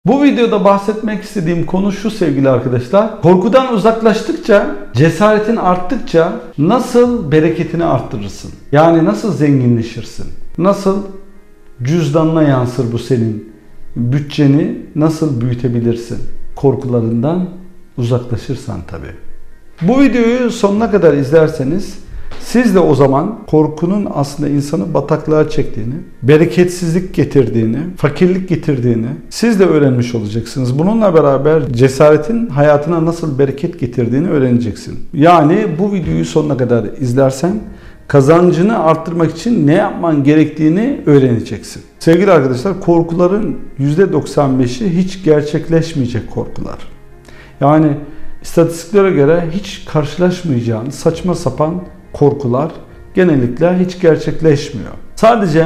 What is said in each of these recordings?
Bu videoda bahsetmek istediğim konu şu sevgili arkadaşlar. Korkudan uzaklaştıkça, cesaretin arttıkça nasıl bereketini arttırırsın? Yani nasıl zenginleşirsin? Nasıl cüzdanına yansır bu senin? Bütçeni nasıl büyütebilirsin? Korkularından uzaklaşırsan tabii. Bu videoyu sonuna kadar izlerseniz siz de o zaman korkunun aslında insanı bataklığa çektiğini, bereketsizlik getirdiğini, fakirlik getirdiğini siz de öğrenmiş olacaksınız. Bununla beraber cesaretin hayatına nasıl bereket getirdiğini öğreneceksin. Yani bu videoyu sonuna kadar izlersen kazancını arttırmak için ne yapman gerektiğini öğreneceksin. Sevgili arkadaşlar, korkuların %95'i hiç gerçekleşmeyecek korkular. Yani istatistiklere göre hiç karşılaşmayacağın saçma sapan korkular genellikle hiç gerçekleşmiyor. Sadece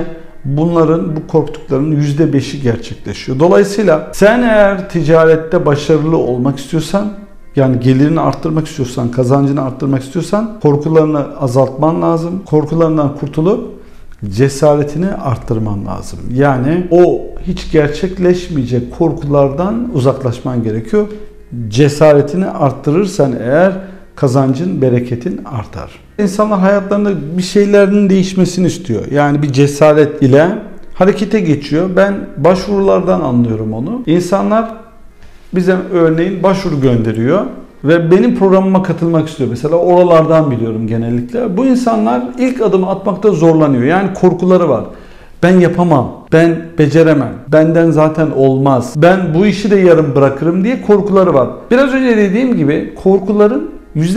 bu korktuklarının %5'i gerçekleşiyor. Dolayısıyla sen eğer ticarette başarılı olmak istiyorsan, yani gelirini arttırmak istiyorsan, kazancını arttırmak istiyorsan korkularını azaltman lazım. Korkularından kurtulup cesaretini arttırman lazım. Yani o hiç gerçekleşmeyecek korkulardan uzaklaşman gerekiyor. Cesaretini arttırırsan eğer kazancın, bereketin artar. İnsanlar hayatlarında bir şeylerin değişmesini istiyor. Yani bir cesaret ile harekete geçiyor. Ben başvurulardan anlıyorum onu. İnsanlar bize örneğin başvuru gönderiyor ve benim programıma katılmak istiyor. Mesela oralardan biliyorum genellikle. Bu insanlar ilk adımı atmakta zorlanıyor. Yani korkuları var. Ben yapamam, ben beceremem, benden zaten olmaz, ben bu işi de yarım bırakırım diye korkuları var. Biraz önce dediğim gibi korkuların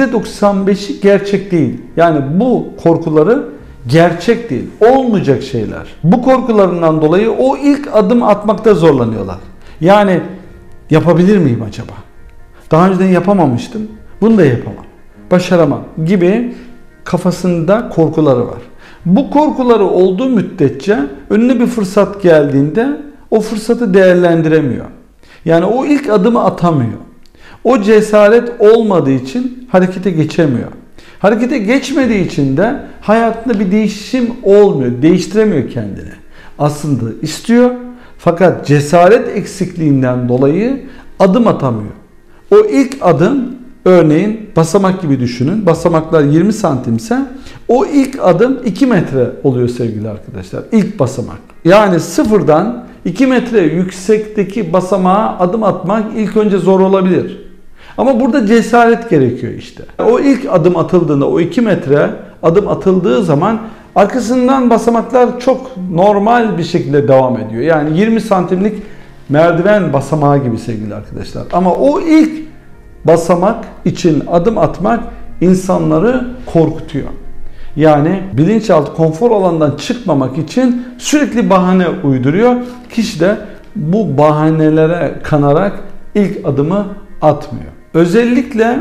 %95'i gerçek değil. Yani bu korkuları gerçek değil, olmayacak şeyler. Bu korkularından dolayı o ilk adım atmakta zorlanıyorlar. Yani yapabilir miyim acaba? Daha önceden yapamamıştım, bunu da yapamam, başaramam gibi kafasında korkuları var. Bu korkuları olduğu müddetçe önüne bir fırsat geldiğinde o fırsatı değerlendiremiyor. Yani o ilk adımı atamıyor. O cesaret olmadığı için harekete geçemiyor. Harekete geçmediği için de hayatında bir değişim olmuyor. Değiştiremiyor kendini. Aslında istiyor fakat cesaret eksikliğinden dolayı adım atamıyor. O ilk adım, örneğin basamak gibi düşünün. Basamaklar 20 santimse o ilk adım 2 metre oluyor sevgili arkadaşlar. İlk basamak. Yani sıfırdan 2 metre yüksekteki basamağa adım atmak ilk önce zor olabilir. Ama burada cesaret gerekiyor işte. O ilk adım atıldığında, o 2 metre adım atıldığı zaman arkasından basamaklar çok normal bir şekilde devam ediyor. Yani 20 santimlik merdiven basamağı gibi sevgili arkadaşlar. Ama o ilk basamak için adım atmak insanları korkutuyor. Yani bilinçaltı konfor alanından çıkmamak için sürekli bahane uyduruyor. Kişi de bu bahanelere kanarak ilk adımı atmıyor. Özellikle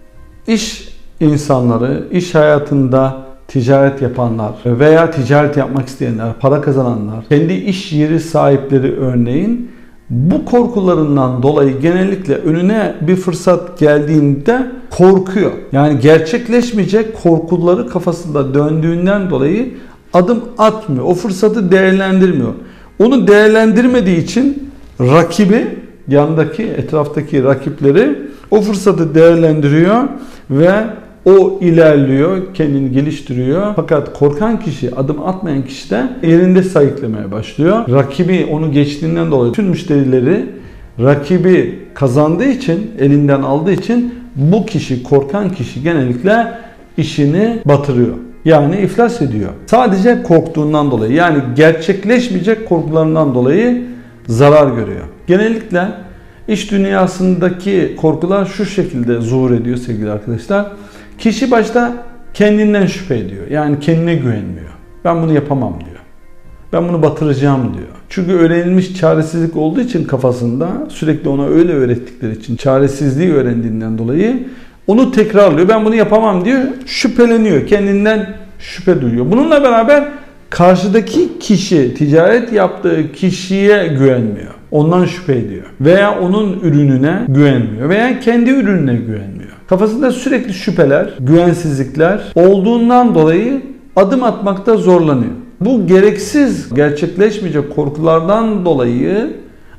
iş insanları, iş hayatında ticaret yapanlar veya ticaret yapmak isteyenler, para kazananlar, kendi iş yeri sahipleri örneğin bu korkularından dolayı genellikle önüne bir fırsat geldiğinde korkuyor. Yani gerçekleşmeyecek korkuları kafasında döndüğünden dolayı adım atmıyor. O fırsatı değerlendirmiyor. Onu değerlendirmediği için rakibi, yandaki, etraftaki rakipleri o fırsatı değerlendiriyor ve o ilerliyor, kendini geliştiriyor. Fakat korkan kişi, adım atmayan kişi de yerinde sayıklamaya başlıyor. Rakibi onu geçtiğinden dolayı tüm müşterileri rakibi kazandığı için, elinden aldığı için bu kişi, korkan kişi genellikle işini batırıyor. Yani iflas ediyor. Sadece korktuğundan dolayı, yani gerçekleşmeyecek korkularından dolayı zarar görüyor. Genellikle iş dünyasındaki korkular şu şekilde zuhur ediyor sevgili arkadaşlar. Kişi başta kendinden şüphe ediyor. Yani kendine güvenmiyor. Ben bunu yapamam diyor. Ben bunu batıracağım diyor. Çünkü öğrenilmiş çaresizlik olduğu için kafasında, sürekli ona öyle öğrettikleri için, çaresizliği öğrendiğinden dolayı onu tekrarlıyor. Ben bunu yapamam diyor. Şüpheleniyor. Kendinden şüphe duyuyor. Bununla beraber karşıdaki kişi, ticaret yaptığı kişiye güvenmiyor. Ondan şüphe ediyor. Veya onun ürününe güvenmiyor. Veya kendi ürününe güvenmiyor. Kafasında sürekli şüpheler, güvensizlikler olduğundan dolayı adım atmakta zorlanıyor. Bu gereksiz, gerçekleşmeyecek korkulardan dolayı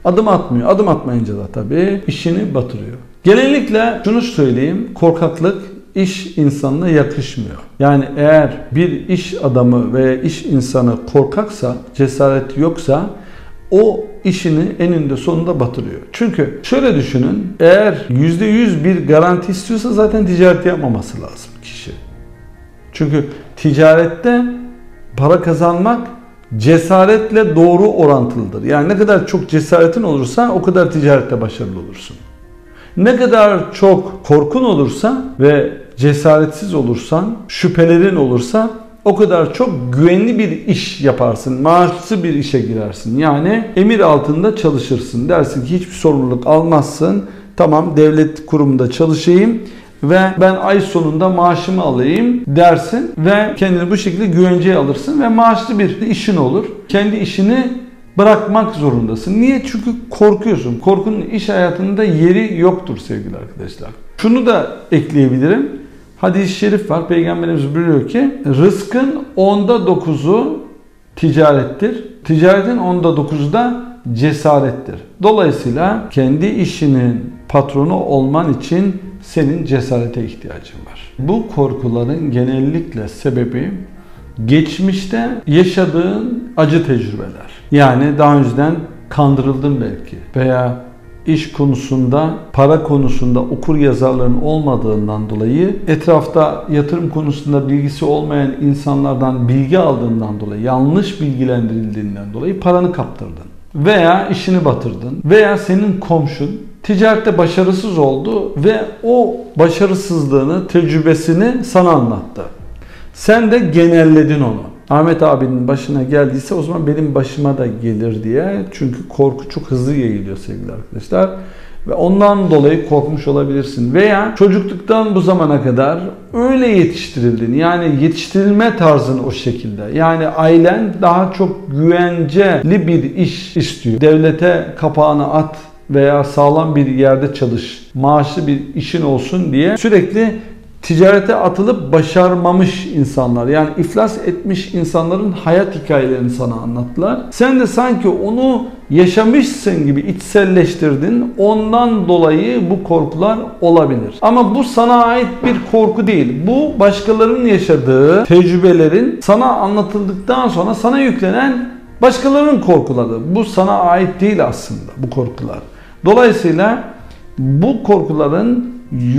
Adım atmıyor. Adım atmayınca da tabii işini batırıyor. Genellikle şunu söyleyeyim, korkaklık iş insanına yakışmıyor. Yani eğer bir iş adamı veya iş insanı korkaksa, cesareti yoksa o işini eninde sonunda batırıyor. Çünkü şöyle düşünün, eğer %100 bir garanti istiyorsa zaten ticaret yapmaması lazım kişi. Çünkü ticarette para kazanmak cesaretle doğru orantılıdır. Yani ne kadar çok cesaretin olursa o kadar ticarette başarılı olursun. Ne kadar çok korkun olursa ve cesaretsiz olursan, şüphelerin olursa o kadar çok güvenli bir iş yaparsın. Maaşlı bir işe girersin. Yani emir altında çalışırsın. Dersin ki hiçbir sorumluluk almazsın. Tamam, devlet kurumunda çalışayım ve ben ay sonunda maaşımı alayım dersin ve kendini bu şekilde güvenceye alırsın ve maaşlı bir işin olur. Kendi işini bırakmak zorundasın. Niye? Çünkü korkuyorsun. Korkunun iş hayatında yeri yoktur sevgili arkadaşlar. Şunu da ekleyebilirim. Hadis-i şerif var. Peygamberimiz buyuruyor ki rızkın 9'u ticarettir. Ticaretin 9'u da cesarettir. Dolayısıyla kendi işinin patronu olman için senin cesarete ihtiyacın var. Bu korkuların genellikle sebebi geçmişte yaşadığın acı tecrübeler. Yani daha önceden kandırıldın belki veya iş konusunda, para konusunda okur yazarların olmadığından dolayı, etrafta yatırım konusunda bilgisi olmayan insanlardan bilgi aldığından dolayı, yanlış bilgilendirildiğinden dolayı paranı kaptırdın. Veya işini batırdın. Veya senin komşun ticarette başarısız oldu ve o başarısızlığını, tecrübesini sana anlattı. Sen de genelledin onu. Ahmet abinin başına geldiyse o zaman benim başıma da gelir diye. Çünkü korku çok hızlı yayılıyor sevgili arkadaşlar. Ve ondan dolayı korkmuş olabilirsin. Veya çocukluktan bu zamana kadar öyle yetiştirildin. Yani yetiştirilme tarzın o şekilde. Yani ailen daha çok güvenceli bir iş istiyor. Devlete kapağını at veya sağlam bir yerde çalış, maaşlı bir işin olsun diye sürekli ticarete atılıp başarmamış insanlar, yani iflas etmiş insanların hayat hikayelerini sana anlattılar. Sen de sanki onu yaşamışsın gibi içselleştirdin. Ondan dolayı bu korkular olabilir. Ama bu sana ait bir korku değil. Bu başkalarının yaşadığı tecrübelerin sana anlatıldıktan sonra sana yüklenen başkalarının korkuları. Bu sana ait değil aslında bu korkular. Dolayısıyla bu korkuların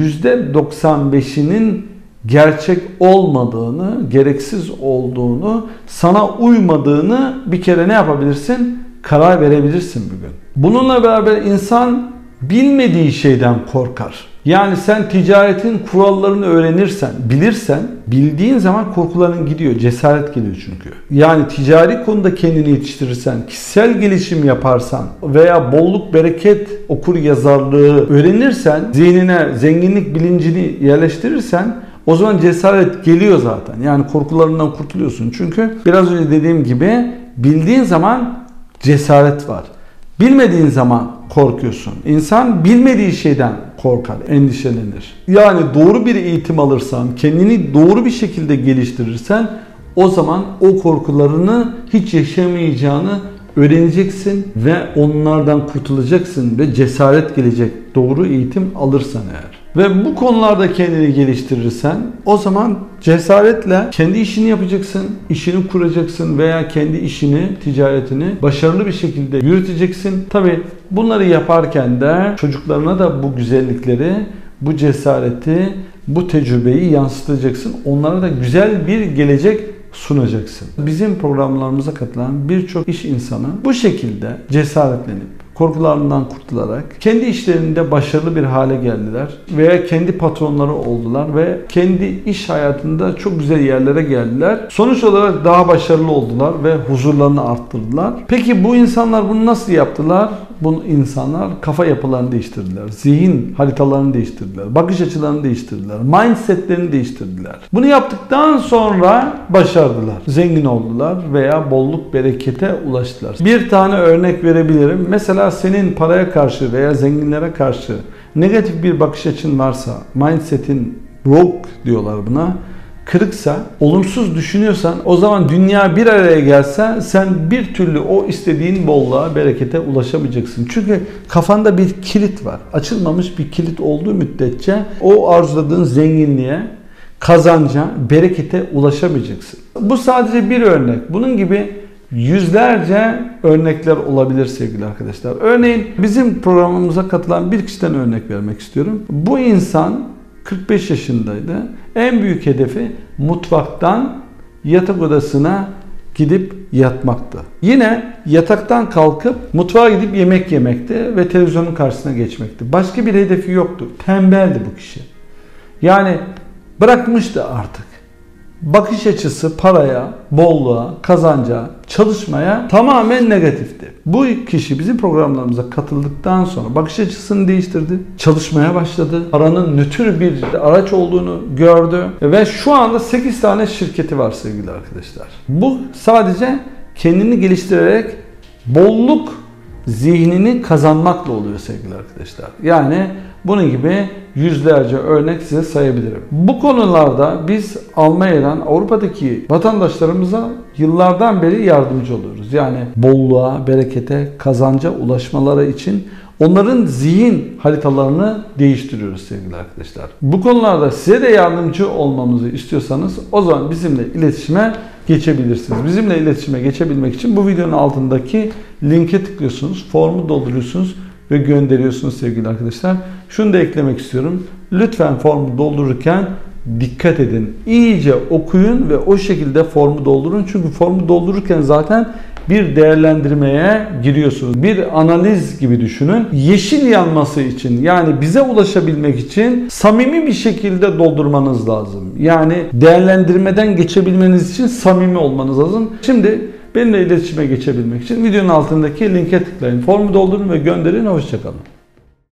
%95'inin gerçek olmadığını, gereksiz olduğunu, sana uymadığını bir kere ne yapabilirsin? Karar verebilirsin bugün. Bununla beraber insan bilmediği şeyden korkar. Yani sen ticaretin kurallarını öğrenirsen, bilirsen, bildiğin zaman korkuların gidiyor, cesaret geliyor çünkü. Yani ticari konuda kendini yetiştirirsen, kişisel gelişim yaparsan veya bolluk, bereket, okur yazarlığı öğrenirsen, zihnine zenginlik bilincini yerleştirirsen o zaman cesaret geliyor zaten. Yani korkularından kurtuluyorsun. Çünkü biraz önce dediğim gibi bildiğin zaman cesaret var. Bilmediğin zaman korkuyorsun. İnsan bilmediği şeyden korkar, endişelenir. Yani doğru bir eğitim alırsan, kendini doğru bir şekilde geliştirirsen o zaman o korkularını hiç yaşamayacağını öğreneceksin ve onlardan kurtulacaksın ve cesaret gelecek doğru eğitim alırsan eğer. Ve bu konularda kendini geliştirirsen o zaman cesaretle kendi işini yapacaksın, işini kuracaksın veya kendi işini, ticaretini başarılı bir şekilde yürüteceksin. Tabii bunları yaparken de çocuklarına da bu güzellikleri, bu cesareti, bu tecrübeyi yansıtacaksın. Onlara da güzel bir gelecek sunacaksın. Bizim programlarımıza katılan birçok iş insanı bu şekilde cesaretlenip korkularından kurtularak kendi işlerinde başarılı bir hale geldiler veya kendi patronları oldular ve kendi iş hayatında çok güzel yerlere geldiler. Sonuç olarak daha başarılı oldular ve huzurlarını arttırdılar. Peki bu insanlar bunu nasıl yaptılar? Bu insanlar kafa yapılarını değiştirdiler. Zihin haritalarını değiştirdiler. Bakış açılarını değiştirdiler. Mindsetlerini değiştirdiler. Bunu yaptıktan sonra başardılar. Zengin oldular veya bolluk berekete ulaştılar. Bir tane örnek verebilirim. Mesela senin paraya karşı veya zenginlere karşı negatif bir bakış açın varsa, mindsetin broke diyorlar buna. kırıksa, olumsuz düşünüyorsan, o zaman dünya bir araya gelse sen bir türlü o istediğin bolluğa, berekete ulaşamayacaksın. Çünkü kafanda bir kilit var. Açılmamış bir kilit olduğu müddetçe o arzuladığın zenginliğe, kazanca, berekete ulaşamayacaksın. Bu sadece bir örnek. Bunun gibi yüzlerce örnekler olabilir sevgili arkadaşlar. Örneğin bizim programımıza katılan bir kişiden örnek vermek istiyorum. Bu insan 45 yaşındaydı. En büyük hedefi mutfaktan yatak odasına gidip yatmaktı. Yine yataktan kalkıp mutfağa gidip yemek yemekti ve televizyonun karşısına geçmekti. Başka bir hedefi yoktu. Tembeldi bu kişi. Yani bırakmıştı artık. Bakış açısı paraya, bolluğa, kazanca, çalışmaya tamamen negatifti. Bu kişi bizim programlarımıza katıldıktan sonra bakış açısını değiştirdi. Çalışmaya başladı. Paranın nötr bir araç olduğunu gördü. Ve şu anda 8 tane şirketi var sevgili arkadaşlar. Bu sadece kendini geliştirerek bolluk zihnini kazanmakla oluyor sevgili arkadaşlar. Yani bunun gibi yüzlerce örnek size sayabilirim. Bu konularda biz Almanya'dan Avrupa'daki vatandaşlarımıza yıllardan beri yardımcı oluyoruz. Yani bolluğa, berekete, kazanca ulaşmaları için onların zihin haritalarını değiştiriyoruz sevgili arkadaşlar. Bu konularda size de yardımcı olmamızı istiyorsanız o zaman bizimle iletişime geçebilirsiniz. Bizimle iletişime geçebilmek için bu videonun altındaki linke tıklıyorsunuz, formu dolduruyorsunuz ve gönderiyorsunuz sevgili arkadaşlar. Şunu da eklemek istiyorum. Lütfen formu doldururken dikkat edin. İyice okuyun ve o şekilde formu doldurun. Çünkü formu doldururken zaten bir değerlendirmeye giriyorsunuz. Bir analiz gibi düşünün. Yeşil yanması için, yani bize ulaşabilmek için samimi bir şekilde doldurmanız lazım. Yani değerlendirmeden geçebilmeniz için samimi olmanız lazım. Şimdi benimle iletişime geçebilmek için videonun altındaki linke tıklayın. Formu doldurun ve gönderin. Hoşça kalın.